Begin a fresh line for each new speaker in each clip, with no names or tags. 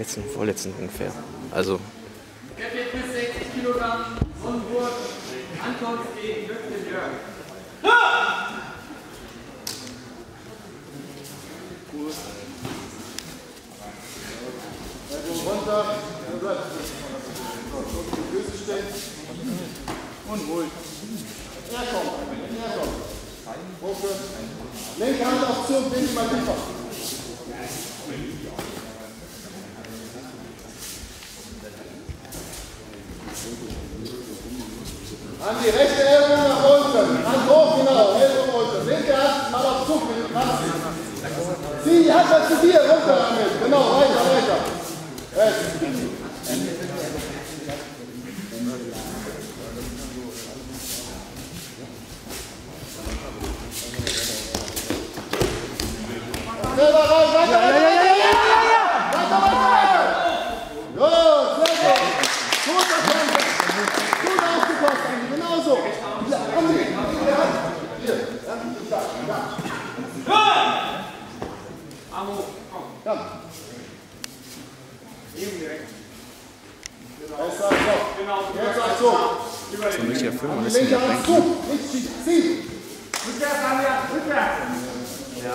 Letzten, vorletzten ungefähr. Also.
Wer wird bis 60 Kilogramm und Wurf Antons gegen Hüfte Jörg.
Runter, die Füße stehen und ruhig. Er kommt. Hochführen. Linke Hand auf Zug, linke mal tiefer. Andi, rechte Ellbogen nach unten. Hand hoch, genau. Ellbogen runter. Linke Hand mal auf Zug. Zieh die Hand mal zu dir, runter damit. Genau, weiter. Selber rein, weiter! Gut, sehr gut! Gut aufgepasst, Andi, genau so! Andi, hier,
Amo, komm.
komm!
Eben direkt.
Jetzt sag so!
So ein richtiger Film,
Die linke Hand zu, nicht schießen, zieh!
Rückwärts, Anja, rückwärts!
Ja.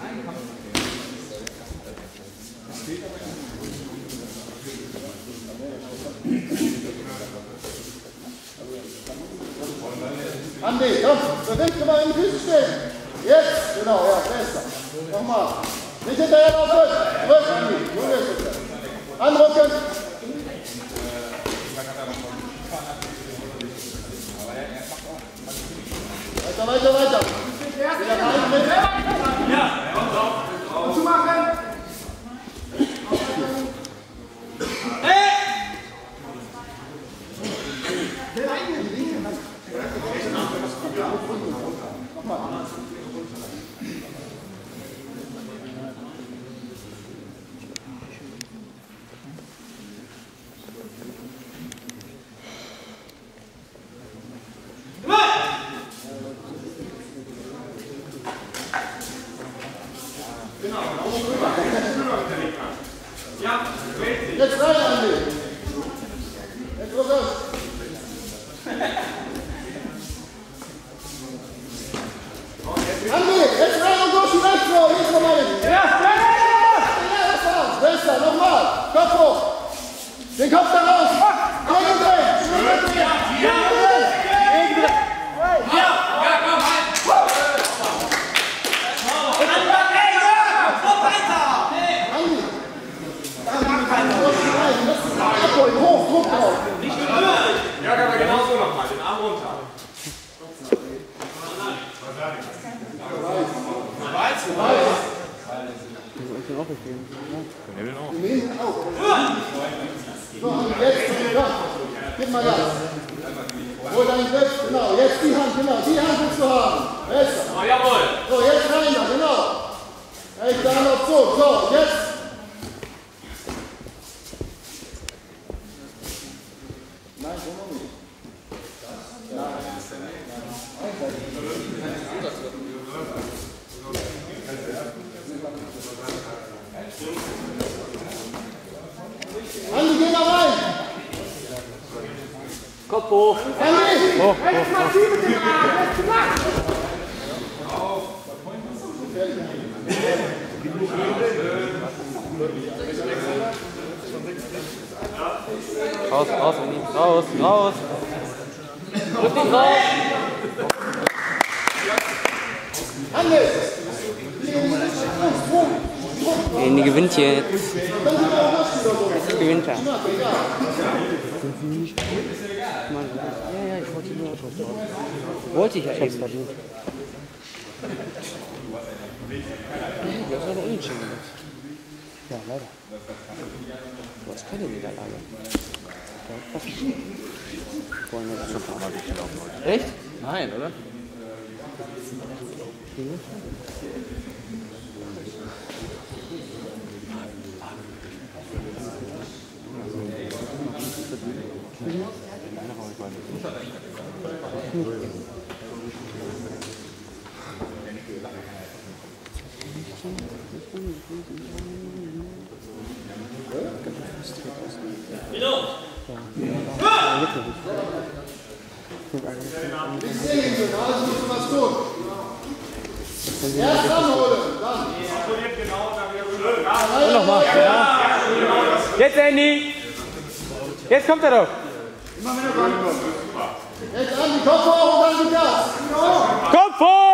Andi, komm, beweg dich mal in die Füße stehen. Jetzt, genau, ja, besser. Nochmal. Nicht hinterher laufen. Zurück, Andi. Junge, bitte. Anrücken. Weiter. Wieder rein mit.
Ja, komm, zumachen! Ja,
Jetzt rein, Andi. Jetzt rüber. Andi, jetzt rein und durch die rechts vor. Jetzt nochmal hin. Ja, besser, nochmal. Kopf hoch. Den Kopf da raus. Gegendrehen. Hoch, Druck drauf.
nicht berühren! Ja, aber genauso nochmal, den Arm runter.
Die nehmen auch. So, und jetzt, ja. Gib mal das. Hol deinen Griff, genau. Jetzt die Hand, genau. Die Hand willst du haben. Besser.
Oh, jawohl!
So, jetzt rein da, genau. Echt, da noch so. So, jetzt. Nein, so noch nicht. Andi, geh da rein!
Kopf hoch.
Andi!
Hoch. Raus. Rück dich raus.
Andi!
Die gewinnt jetzt. Das gewinnt er. Ja, ich wollte nur. Wollte ich ja eben. Verdient. Du hast aber unentschieden gemacht. Ja, leider. Du hast keine Niederlage. Echt? Nein, oder?
Nicht sehen können, also musst du was tun. Erst anholen, dann.
Und nochmal. Jetzt, Andy. Jetzt kommt er doch.
Jetzt an die Kopf hoch und dann die Gas.
Kopf hoch!